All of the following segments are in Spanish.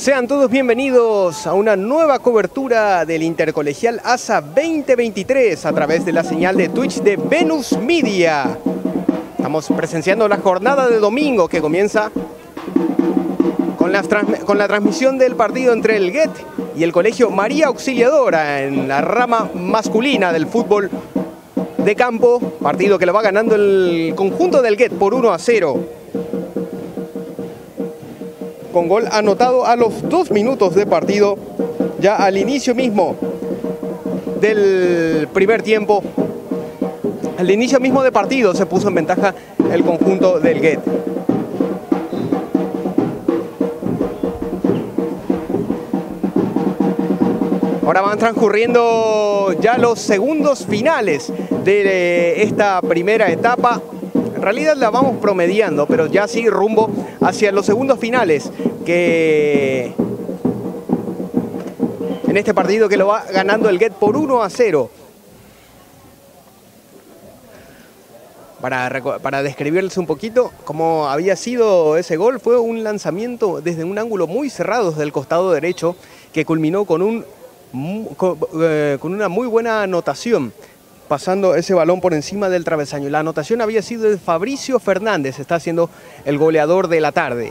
Sean todos bienvenidos a una nueva cobertura del Intercolegial ASA 2023 a través de la señal de Twitch de Venus Media. Estamos presenciando la jornada de domingo que comienza con la transmisión del partido entre el GET y el Colegio María Auxiliadora en la rama masculina del fútbol de campo. Partido que lo va ganando el conjunto del GET por 1-0. Con gol anotado a los 2 minutos de partido, ya al inicio mismo del primer tiempo. Al inicio mismo de partido se puso en ventaja el conjunto del GET. Ahora van transcurriendo ya los segundos finales de esta primera etapa. En realidad la vamos promediando, pero ya sí rumbo hacia los segundos finales que en este partido que lo va ganando el GET por 1-0. Para describirles un poquito cómo había sido ese gol, fue un lanzamiento desde un ángulo muy cerrado del costado derecho que culminó con una muy buena anotación, pasando ese balón por encima del travesaño. La anotación había sido de Fabricio Fernández, está siendo el goleador de la tarde.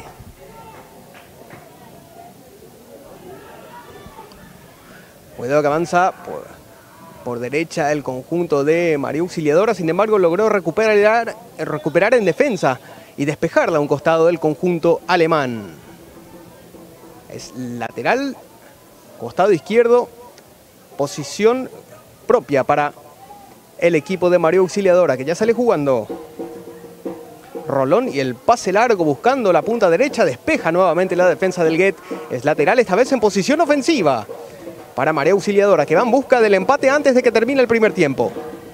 Cuidado que avanza por derecha el conjunto de María Auxiliadora, sin embargo logró recuperar en defensa y despejarla a un costado del conjunto alemán. Es lateral, costado izquierdo, posición propia para el equipo de María Auxiliadora, que ya sale jugando. Rolón y el pase largo buscando la punta derecha, despeja nuevamente la defensa del GET. Es lateral, esta vez en posición ofensiva para María Auxiliadora, que va en busca del empate antes de que termine el primer tiempo.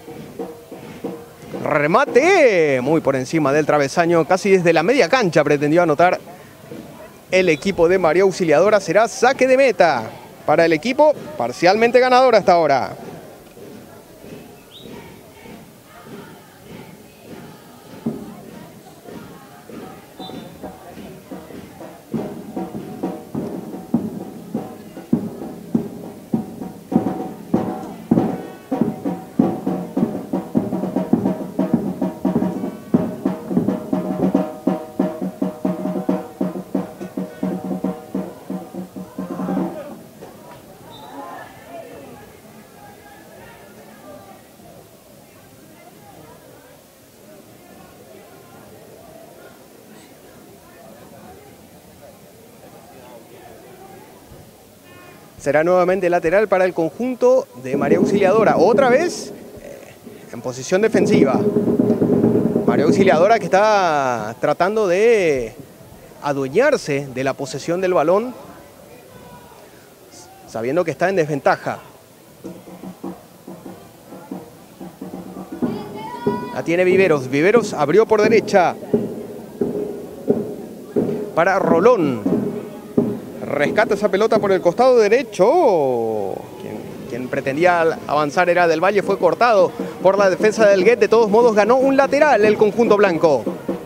Remate muy por encima del travesaño, casi desde la media cancha pretendió anotar el equipo de María Auxiliadora. Será saque de meta para el equipo parcialmente ganador hasta ahora. Será nuevamente lateral para el conjunto de María Auxiliadora. Otra vez en posición defensiva. María Auxiliadora que está tratando de adueñarse de la posesión del balón, sabiendo que está en desventaja. La tiene Viveros. Viveros abrió por derecha para Rolón. Rescata esa pelota por el costado derecho. Quien pretendía avanzar era Del Valle, fue cortado por la defensa del GET. De todos modos ganó un lateral el conjunto blanco.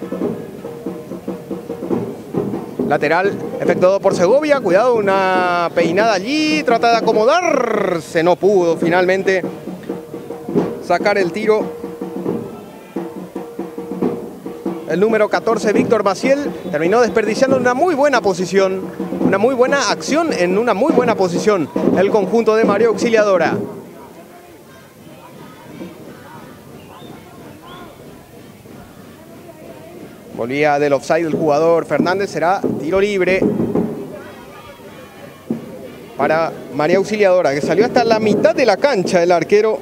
Lateral efectuado por Segovia. Cuidado, una peinada allí. Trata de acomodarse. No pudo finalmente sacar el tiro. El número 14, Víctor Maciel, terminó desperdiciando una muy buena posición, una muy buena acción en una muy buena posición el conjunto de María Auxiliadora. Volvía del offside el jugador Fernández, será tiro libre para María Auxiliadora, que salió hasta la mitad de la cancha el arquero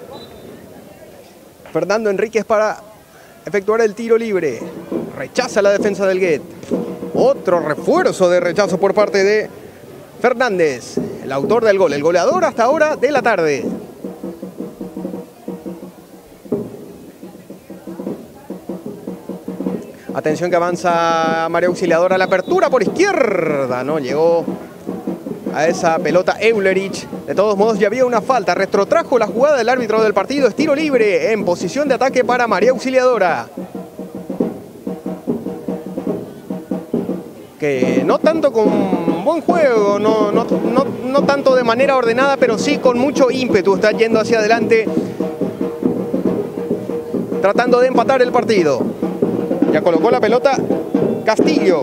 Fernando Enríquez para efectuar el tiro libre. Rechaza la defensa del GET. Otro refuerzo de rechazo por parte de Fernández, el autor del gol, el goleador hasta ahora de la tarde. Atención que avanza María Auxiliadora, la apertura por izquierda, no llegó a esa pelota Eulerich. De todos modos ya había una falta, retrotrajo la jugada del árbitro del partido. Es tiro libre en posición de ataque para María Auxiliadora, que no tanto con buen juego, no tanto de manera ordenada, pero sí con mucho ímpetu. Está yendo hacia adelante, tratando de empatar el partido. Ya colocó la pelota Castillo.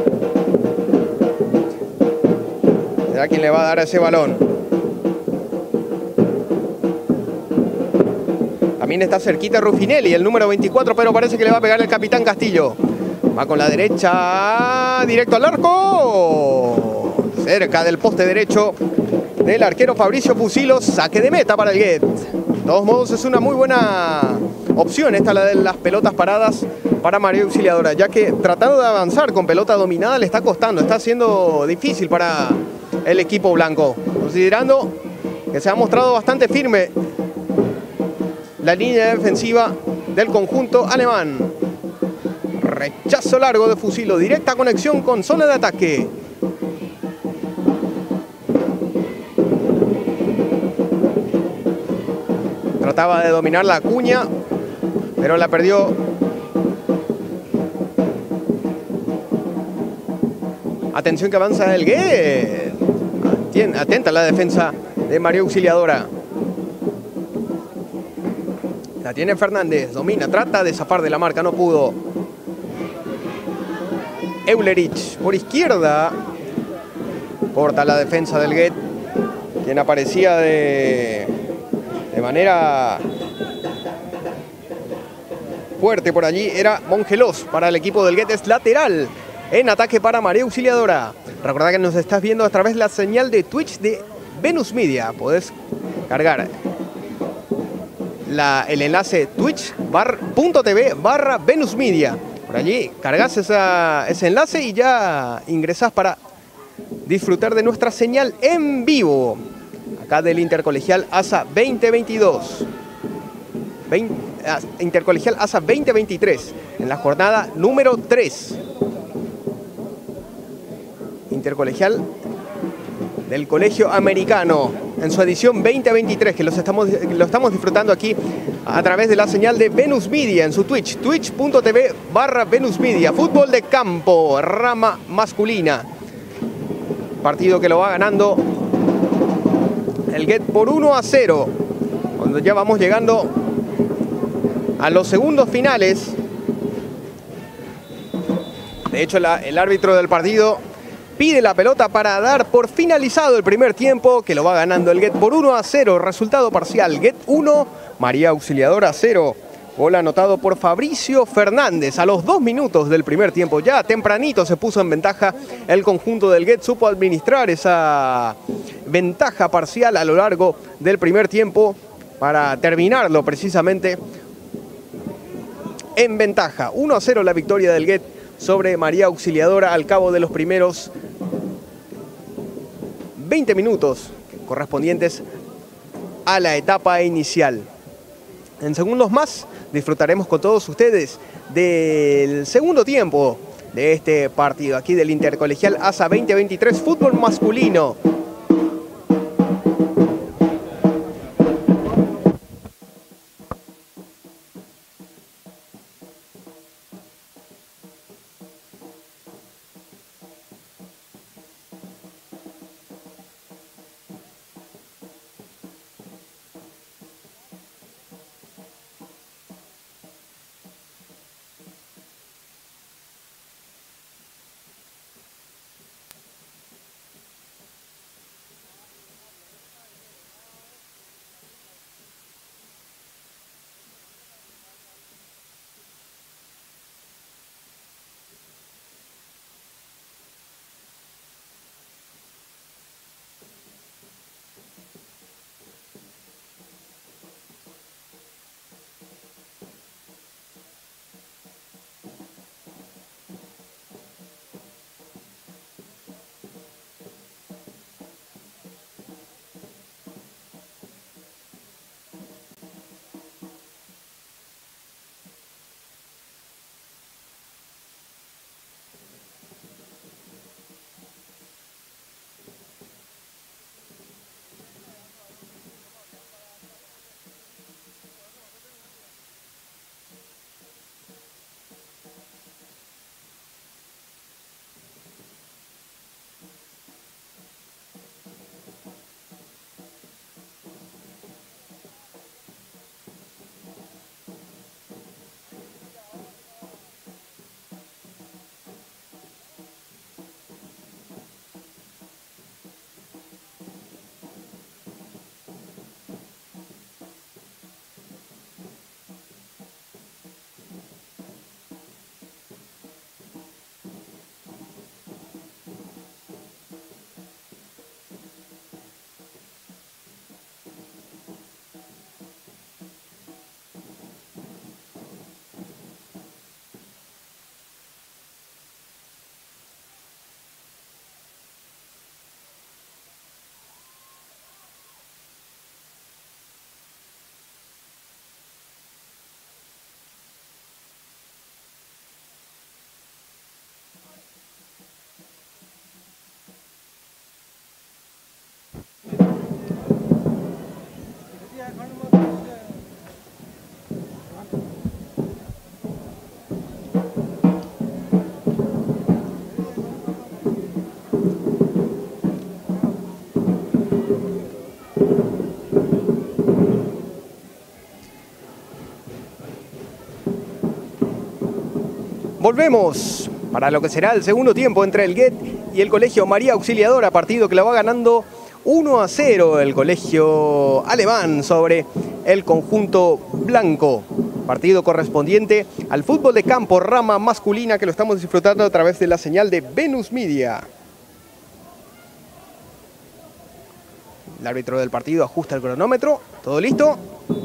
¿Será quien le va a dar ese balón? También está cerquita Ruffinelli, el número 24, pero parece que le va a pegar el capitán Castillo. Va con la derecha, directo al arco. Cerca del poste derecho del arquero Fabricio Fusilos. Saque de meta para el Guet. De todos modos es una muy buena opción esta, la de las pelotas paradas para María Auxiliadora, ya que tratando de avanzar con pelota dominada le está costando, está siendo difícil para el equipo blanco, considerando que se ha mostrado bastante firme la línea defensiva del conjunto alemán. Rechazo largo de Fusilo, directa conexión con zona de ataque. Trataba de dominar la Acuña, pero la perdió. Atención que avanza el Guet. Atenta la defensa de María Auxiliadora. La tiene Fernández, domina, trata de zafar de la marca, no pudo. Eulerich por izquierda. Corta la defensa del Guet. Quien aparecía de manera fuerte por allí era Mongelos. Para el equipo del Guet es lateral. En ataque para María Auxiliadora. Recuerda que nos estás viendo a través de la señal de Twitch de Venus Media. Podés cargar el enlace twitch.tv/Venus Media. Por allí cargas ese enlace y ya ingresás para disfrutar de nuestra señal en vivo. Acá del Intercolegial ASA 2022. Intercolegial ASA 2023. En la jornada número 3. Intercolegial del Colegio Americano en su edición 2023, que lo estamos disfrutando aquí a través de la señal de Venus Media en su Twitch, twitch.tv/Venus Media. Fútbol de campo, rama masculina. Partido que lo va ganando el Guet por 1-0. Cuando ya vamos llegando a los segundos finales. De hecho, el árbitro del partido pide la pelota para dar por finalizado el primer tiempo, que lo va ganando el Guet por 1-0. Resultado parcial: Guet 1, María Auxiliadora 0. Gol anotado por Fabricio Fernández a los 2 minutos del primer tiempo. Ya tempranito se puso en ventaja el conjunto del Guet. Supo administrar esa ventaja parcial a lo largo del primer tiempo para terminarlo precisamente en ventaja. 1-0 la victoria del Guet sobre María Auxiliadora al cabo de los primeros 20 minutos correspondientes a la etapa inicial. En segundos más disfrutaremos con todos ustedes del segundo tiempo de este partido aquí del Intercolegial ASA 2023 fútbol masculino. Volvemos para lo que será el segundo tiempo entre el GET y el Colegio María Auxiliadora, partido que la va ganando 1-0 el colegio alemán sobre el conjunto blanco. Partido correspondiente al fútbol de campo rama masculina que lo estamos disfrutando a través de la señal de Venus Media. El árbitro del partido ajusta el cronómetro. ¿Todo listo?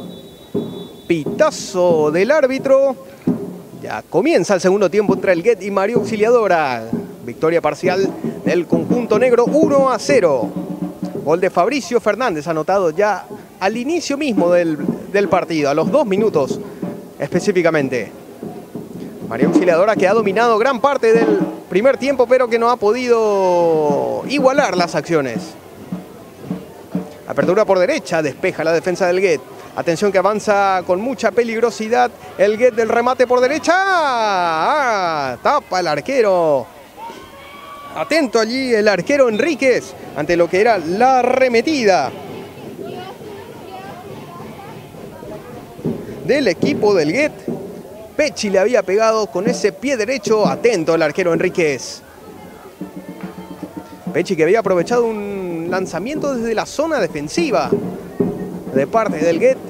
Pitazo del árbitro. Ya comienza el segundo tiempo entre el GET y María Auxiliadora. Victoria parcial del conjunto negro 1-0. Gol de Fabricio Fernández anotado ya al inicio mismo del partido, a los 2 minutos específicamente. María Auxiliadora que ha dominado gran parte del primer tiempo, pero que no ha podido igualar las acciones. Apertura por derecha, despeja la defensa del GET. Atención que avanza con mucha peligrosidad el GET del remate por derecha. Tapa el arquero. Atento allí el arquero Enríquez ante lo que era la arremetida del equipo del GET. Pechi le había pegado con ese pie derecho. Atento el arquero Enríquez. Pechi que había aprovechado un lanzamiento desde la zona defensiva de parte del GET.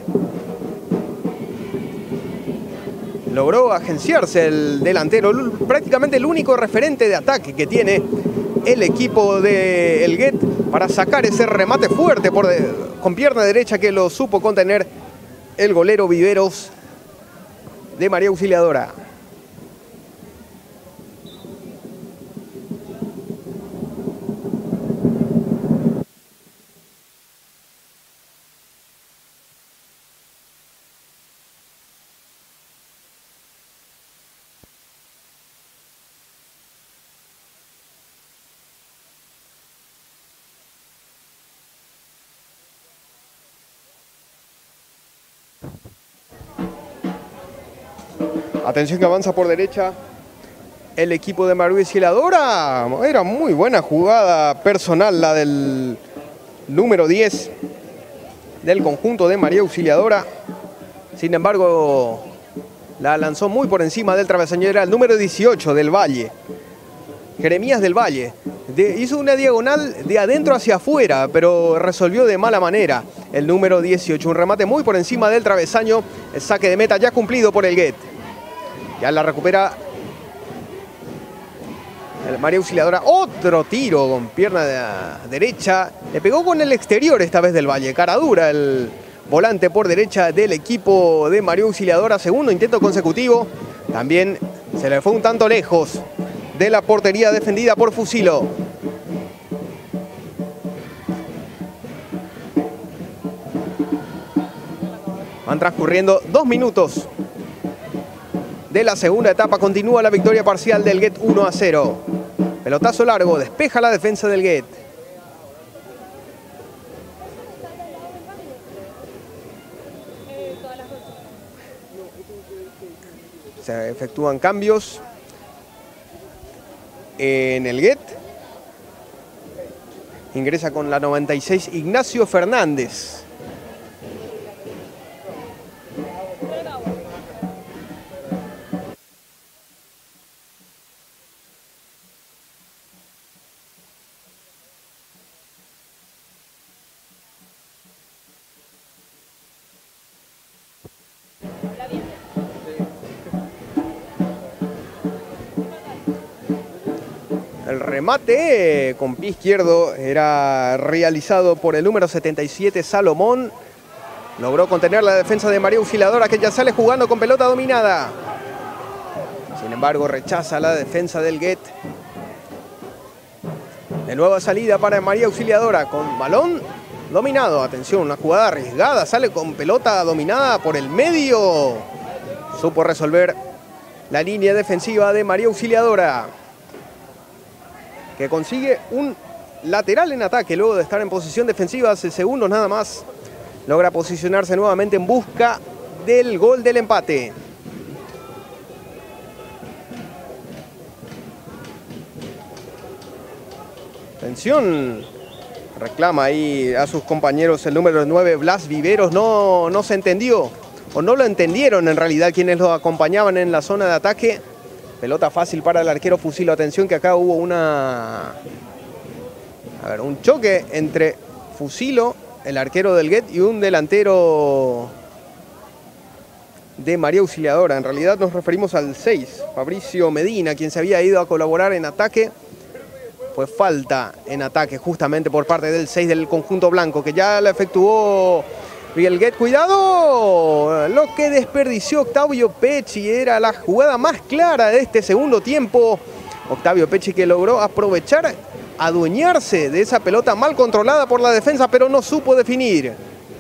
Logró agenciarse el delantero, prácticamente el único referente de ataque que tiene el equipo del GET para sacar ese remate fuerte con pierna derecha que lo supo contener el golero Viveros de María Auxiliadora. Atención que avanza por derecha el equipo de María Auxiliadora. Era muy buena jugada personal la del número 10 del conjunto de María Auxiliadora. Sin embargo, la lanzó muy por encima del travesaño. Era el número 18 del Valle, Jeremías del Valle. Hizo una diagonal de adentro hacia afuera, pero resolvió de mala manera el número 18. Un remate muy por encima del travesaño. El saque de meta ya cumplido por el GET. Ya la recupera el María Auxiliadora. Otro tiro con pierna derecha. Le pegó con el exterior esta vez del Valle. Cara dura el volante por derecha del equipo de María Auxiliadora. Segundo intento consecutivo. También se le fue un tanto lejos de la portería defendida por Fusilo. Van transcurriendo 2 minutos de la segunda etapa. Continúa la victoria parcial del GET 1-0. Pelotazo largo, despeja la defensa del GET. Se efectúan cambios en el GET. Ingresa con la 96 Ignacio Fernández. El remate con pie izquierdo era realizado por el número 77 Salomón. Logró contener la defensa de María Auxiliadora, que ya sale jugando con pelota dominada. Sin embargo, rechaza la defensa del GET. De nueva salida para María Auxiliadora con balón dominado. Atención, una jugada arriesgada. Sale con pelota dominada por el medio. Supo resolver la línea defensiva de María Auxiliadora, que consigue un lateral en ataque luego de estar en posición defensiva hace segundos nada más. Logra posicionarse nuevamente en busca del gol del empate. Atención, reclama ahí a sus compañeros el número 9, Blas Viveros. No se entendió, o no lo entendieron en realidad quienes lo acompañaban en la zona de ataque. Pelota fácil para el arquero Fusilo. Atención que acá hubo un choque entre Fusilo, el arquero del Guet, y un delantero de María Auxiliadora. En realidad nos referimos al 6, Fabricio Medina, quien se había ido a colaborar en ataque. Fue falta en ataque justamente por parte del 6 del conjunto blanco, que ya la efectuó Miguel Guet. ¡Cuidado! Lo que desperdició Octavio Pecci era la jugada más clara de este segundo tiempo. Octavio Pecci, que logró aprovechar, adueñarse de esa pelota mal controlada por la defensa, pero no supo definir.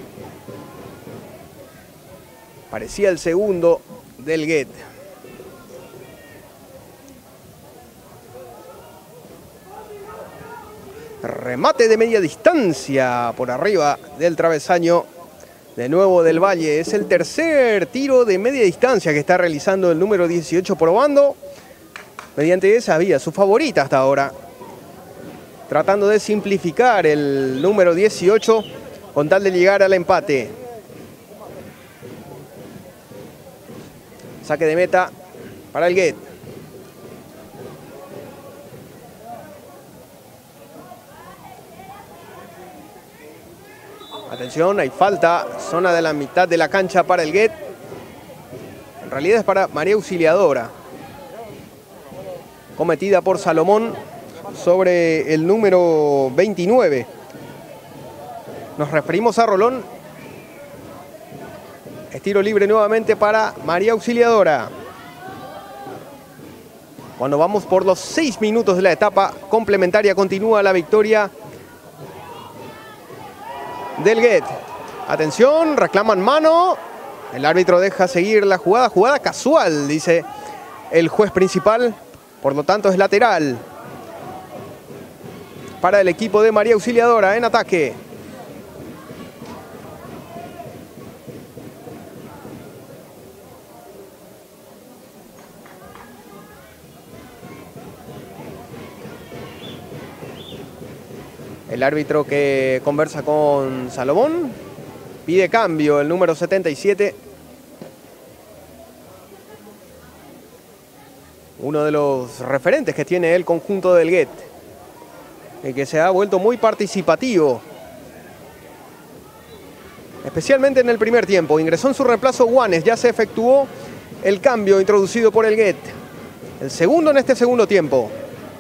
Parecía el segundo del Guet. Remate de media distancia por arriba del travesaño. De nuevo del Valle. Es el tercer tiro de media distancia que está realizando el número 18, probando mediante esa vía, su favorita hasta ahora. Tratando de simplificar el número 18 con tal de llegar al empate. Saque de meta para el Guet. Atención, hay falta. Zona de la mitad de la cancha para el Guet. En realidad es para María Auxiliadora. Cometida por Salomón sobre el número 29. Nos referimos a Rolón. Estiro libre nuevamente para María Auxiliadora. Cuando vamos por los 6 minutos de la etapa complementaria, continúa la victoria del Guet. Atención, reclaman mano. El árbitro deja seguir la jugada. Jugada casual, dice el juez principal. Por lo tanto, es lateral para el equipo de María Auxiliadora en ataque. El árbitro que conversa con Salomón pide cambio, el número 77. Uno de los referentes que tiene el conjunto del Guet, y que se ha vuelto muy participativo, especialmente en el primer tiempo. Ingresó en su reemplazo Guanes, ya se efectuó el cambio introducido por el Guet. El segundo en este segundo tiempo.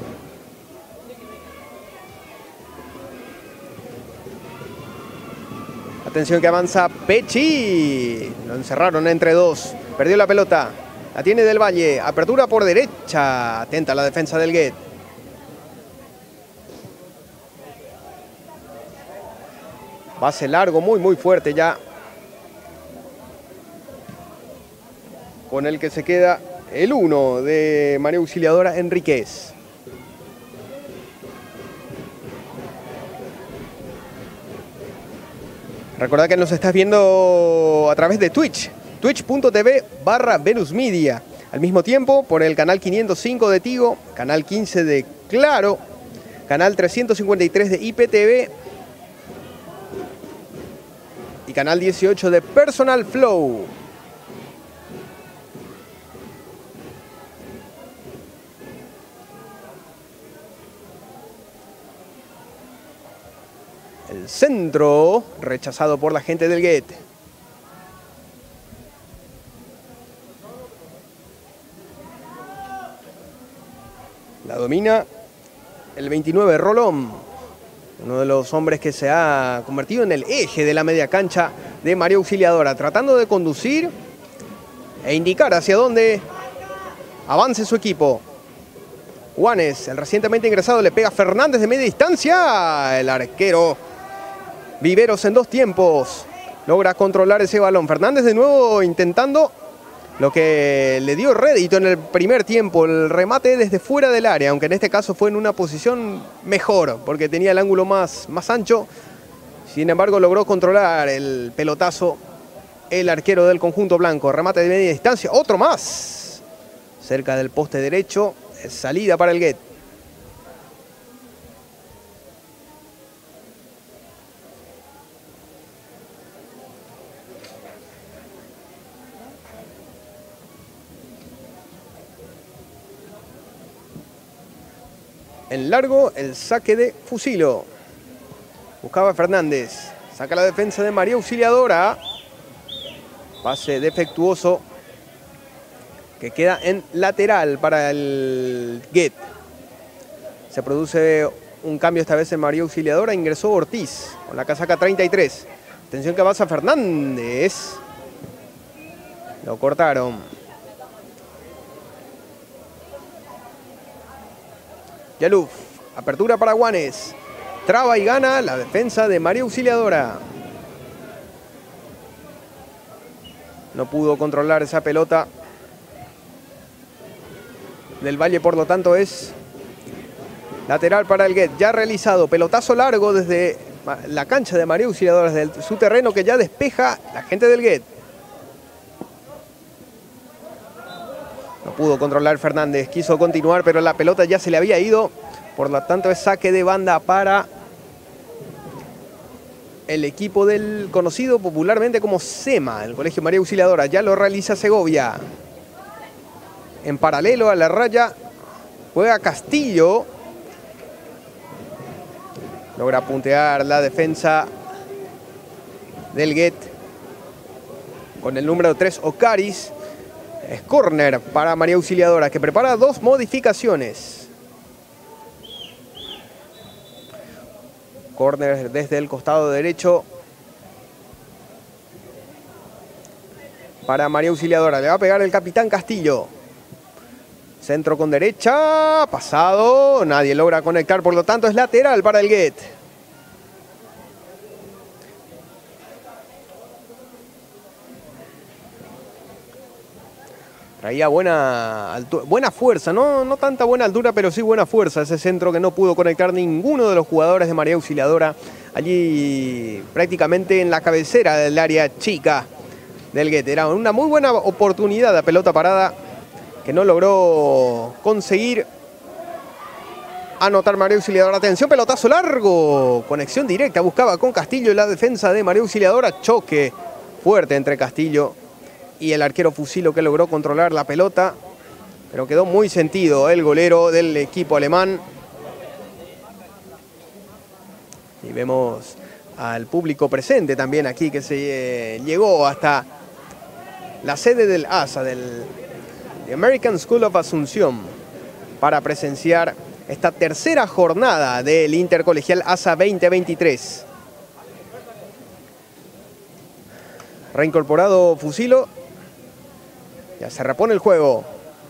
Atención que avanza Pecci. Lo encerraron entre dos. Perdió la pelota. La tiene del Valle. Apertura por derecha. Atenta la defensa del Guet. Pase largo, muy fuerte ya. Con el que se queda el 1 de María Auxiliadora Enríquez. Recordad que nos estás viendo a través de Twitch, twitch.tv/VenusMedia. Al mismo tiempo, por el canal 505 de Tigo, canal 15 de Claro, canal 353 de IPTV y canal 18 de Personal Flow. El centro rechazado por la gente del Guet. La domina el 29, Rolón. Uno de los hombres que se ha convertido en el eje de la media cancha de María Auxiliadora. Tratando de conducir e indicar hacia dónde avance su equipo. Juanes, el recientemente ingresado, le pega a Fernández de media distancia. El arquero Viveros en 2 tiempos logra controlar ese balón. Fernández de nuevo intentando lo que le dio rédito en el primer tiempo, el remate desde fuera del área, aunque en este caso fue en una posición mejor, porque tenía el ángulo más ancho. Sin embargo, logró controlar el pelotazo el arquero del conjunto blanco. Remate de media distancia, otro más. Cerca del poste derecho, salida para el Guet. en largo el saque de Fusilo. Buscaba Fernández. Saca la defensa de María Auxiliadora. Pase defectuoso que queda en lateral para el Guet. Se produce un cambio esta vez en María Auxiliadora. Ingresó Ortiz con la casaca 33. Atención que avanza Fernández. Lo cortaron. Yaluf. Apertura para Guanes. Traba y gana la defensa de María Auxiliadora. No pudo controlar esa pelota del Valle, por lo tanto es lateral para el Guet. Ya realizado, pelotazo largo desde la cancha de María Auxiliadora, desde su terreno que ya despeja la gente del Guet. No pudo controlar Fernández, quiso continuar, pero la pelota ya se le había ido. Por lo tanto es saque de banda para el equipo del conocido popularmente como SEMA, el Colegio María Auxiliadora. Ya lo realiza Segovia. En paralelo a la raya juega Castillo. Logra puntear la defensa del Guet con el número 3 Ocaris. Es córner para María Auxiliadora, que prepara dos modificaciones. Córner desde el costado derecho para María Auxiliadora. Le va a pegar el capitán Castillo. Centro con derecha. Pasado. Nadie logra conectar. Por lo tanto es lateral para el Guet. Traía buena fuerza, no tanta buena altura, pero sí buena fuerza. Ese centro que no pudo conectar ninguno de los jugadores de María Auxiliadora. Allí prácticamente en la cabecera del área chica del Guet. Era una muy buena oportunidad de pelota parada que no logró conseguir anotar María Auxiliadora. Atención, pelotazo largo. Conexión directa, buscaba con Castillo la defensa de María Auxiliadora. Choque fuerte entre Castillo y el arquero Fusilo, que logró controlar la pelota, pero quedó muy sentido el golero del equipo alemán. Y vemos al público presente también aquí, que se llegó hasta la sede del ASA, del American School of Asunción, para presenciar esta tercera jornada del Intercolegial ASA 2023. Reincorporado Fusilo. Ya se repone el juego.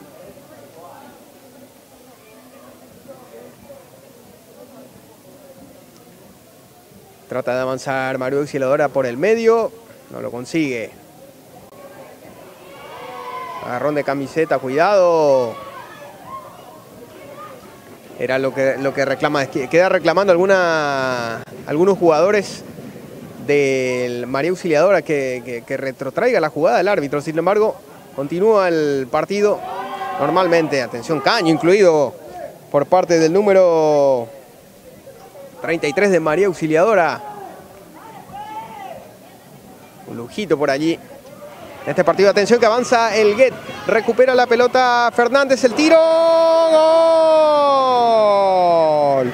Trata de avanzar María Auxiliadora por el medio. No lo consigue. Agarrón de camiseta, cuidado. Era lo que reclama. Queda reclamando algunos jugadores del María Auxiliadora que retrotraiga la jugada del árbitro. Sin embargo, continúa el partido normalmente. Atención, caño incluido por parte del número 33 de María Auxiliadora. Un lujito por allí. En este partido, atención que avanza el Guet. Recupera la pelota Fernández, el tiro. ¡Gol!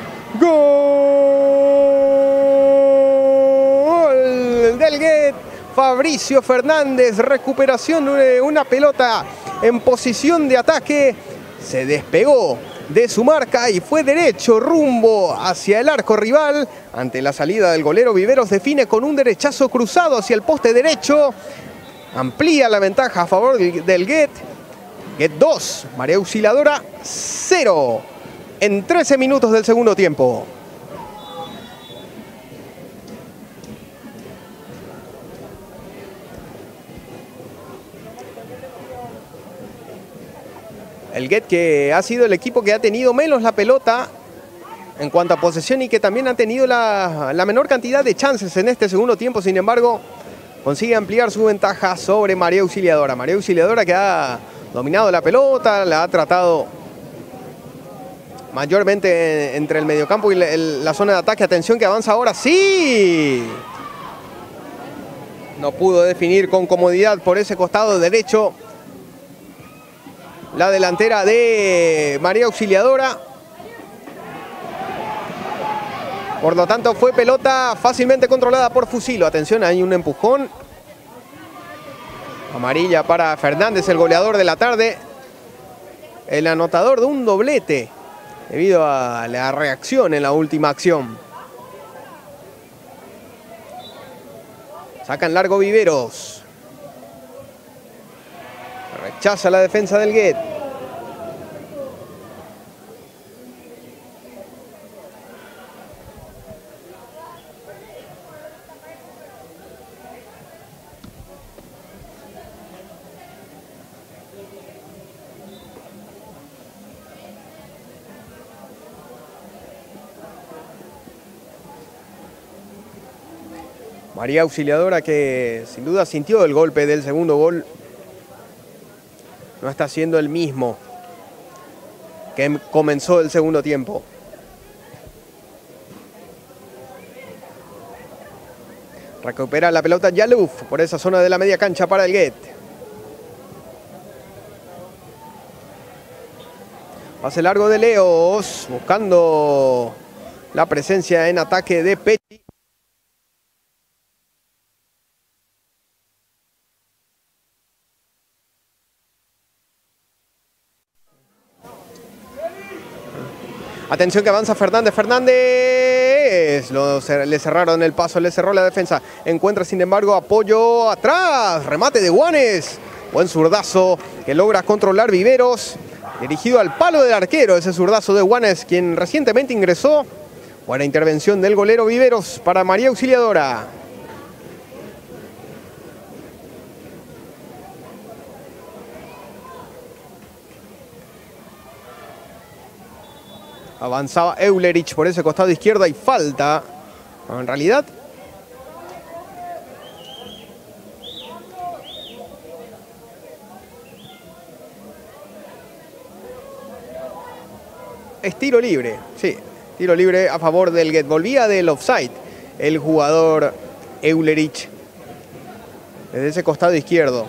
¡Gol del Guet! Fabricio Fernández, recuperación de una pelota en posición de ataque. Se despegó de su marca y fue derecho rumbo hacia el arco rival. Ante la salida del golero, Viveros define con un derechazo cruzado hacia el poste derecho. Amplía la ventaja a favor del Guet. Guet 2, María Auxiliadora 0 en 13 minutos del segundo tiempo. El Guet, que ha sido el equipo que ha tenido menos la pelota en cuanto a posesión y que también ha tenido la menor cantidad de chances en este segundo tiempo. Sin embargo, consigue ampliar su ventaja sobre María Auxiliadora. María Auxiliadora, que ha dominado la pelota, la ha tratado mayormente entre el mediocampo y la zona de ataque. Atención que avanza ahora, ¡sí! No pudo definir con comodidad por ese costado derecho la delantera de María Auxiliadora. Por lo tanto, fue pelota fácilmente controlada por Fusilo. Atención, hay un empujón. Amarilla para Fernández, el goleador de la tarde. El anotador de un doblete debido a la reacción en la última acción. Sacan largo Viveros. Rechaza la defensa del Guet. María Auxiliadora, que sin duda sintió el golpe del segundo gol, no está siendo el mismo que comenzó el segundo tiempo. Recupera la pelota Yaluf por esa zona de la media cancha para el Guet. Pase largo de Leos, buscando la presencia en ataque de Pechi. Atención que avanza Fernández. Le cerraron el paso, le cerró la defensa. Encuentra sin embargo apoyo atrás. Remate de Guanes. Buen zurdazo que logra controlar Viveros. Dirigido al palo del arquero ese zurdazo de Guanes, quien recientemente ingresó. Buena intervención del golero Viveros para María Auxiliadora. Avanzaba Eulerich por ese costado izquierdo y falta. En realidad, es tiro libre. Sí, tiro libre a favor del Guet. Volvía del offside el jugador Eulerich desde ese costado izquierdo.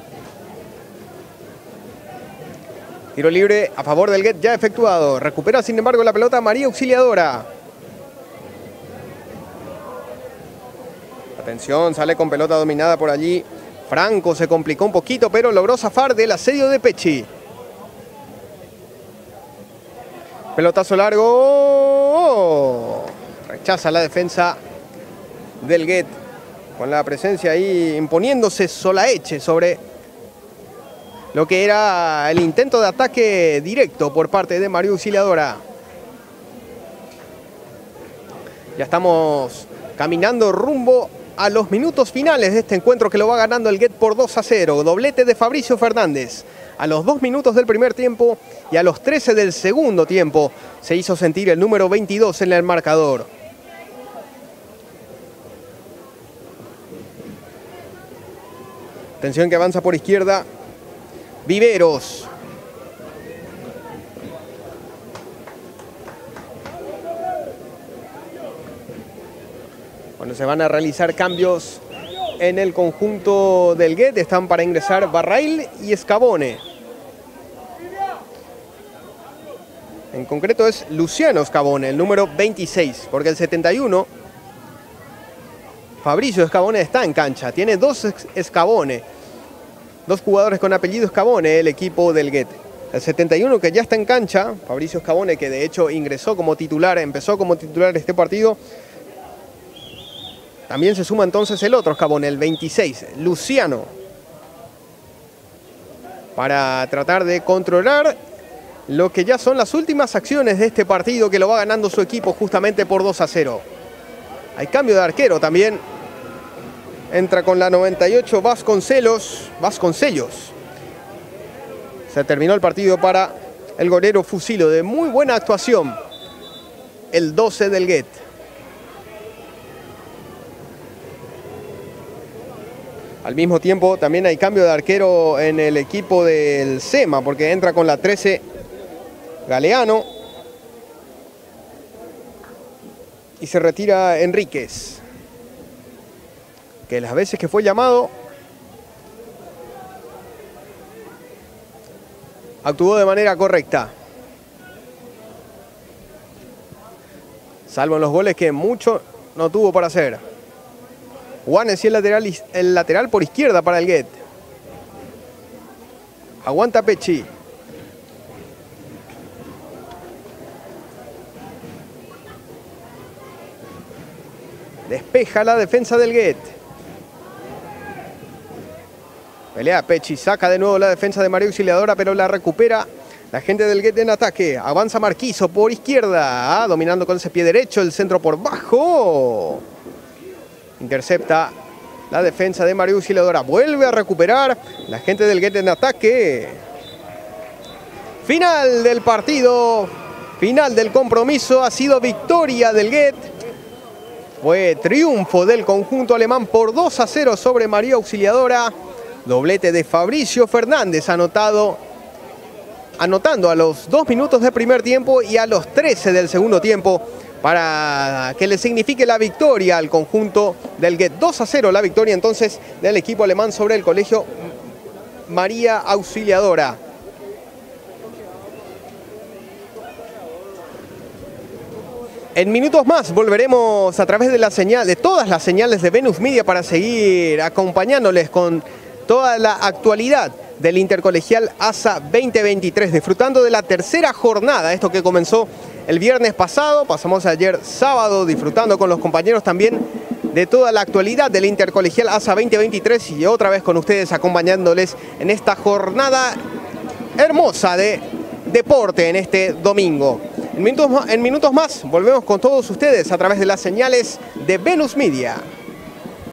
Tiro libre a favor del Guet ya efectuado. Recupera sin embargo la pelota María Auxiliadora. Atención, sale con pelota dominada por allí. Franco se complicó un poquito, pero logró zafar del asedio de Pechi. Pelotazo largo. Rechaza la defensa del Guet. Con la presencia ahí imponiéndose Solaeche sobre lo que era el intento de ataque directo por parte de María Auxiliadora. Ya estamos caminando rumbo a los minutos finales de este encuentro que lo va ganando el Guet por 2-0. Doblete de Fabricio Fernández. A los 2 minutos del primer tiempo y a los 13 del segundo tiempo se hizo sentir el número 22 en el marcador. Atención que avanza por izquierda Viveros. Bueno, se van a realizar cambios en el conjunto del Guet. Están para ingresar Barrail y Escabone. En concreto es Luciano Escabone, el número 26, porque el 71, Fabricio Escabone, está en cancha. Tiene 2 Escabone. 2 jugadores con apellido Escabone, el equipo del Guet. El 71 que ya está en cancha, Fabricio Escabone, que de hecho ingresó como titular, empezó como titular este partido. También se suma entonces el otro Escabone, el 26, Luciano. Para tratar de controlar lo que ya son las últimas acciones de este partido que lo va ganando su equipo justamente por 2-0. Hay cambio de arquero también. Entra con la 98 Vasconcelos. Se terminó el partido para el golero Fusilo. De muy buena actuación. El 12 del Guet. Al mismo tiempo también hay cambio de arquero en el equipo del SEMA. Porque entra con la 13 Galeano. Y se retira Enríquez, que las veces que fue llamado actuó de manera correcta. salvo en los goles que mucho no tuvo para hacer. Juanes y el lateral por izquierda para el Guet. Aguanta Pechi. Despeja la defensa del Guet. Pelea Pechi, saca de nuevo la defensa de María Auxiliadora, pero la recupera la gente del Guet en ataque. Avanza Marquiso por izquierda, dominando con ese pie derecho, el centro por bajo. Intercepta la defensa de María Auxiliadora. Vuelve a recuperar la gente del Guet en ataque. Final del partido, final del compromiso, ha sido victoria del Guet. Fue triunfo del conjunto alemán por 2-0 sobre María Auxiliadora. Doblete de Fabricio Fernández anotando a los 2 minutos de primer tiempo y a los 13 del segundo tiempo para que le signifique la victoria al conjunto del Guet. 2-0 la victoria entonces del equipo alemán sobre el colegio María Auxiliadora. En minutos más volveremos a través de todas las señales de Venus Media para seguir acompañándoles con toda la actualidad del Intercolegial ASA 2023, disfrutando de la tercera jornada, esto que comenzó el viernes pasado, pasamos ayer sábado disfrutando con los compañeros también de toda la actualidad del Intercolegial ASA 2023 y otra vez con ustedes acompañándoles en esta jornada hermosa de deporte en este domingo. En minutos más volvemos con todos ustedes a través de las señales de Venus Media.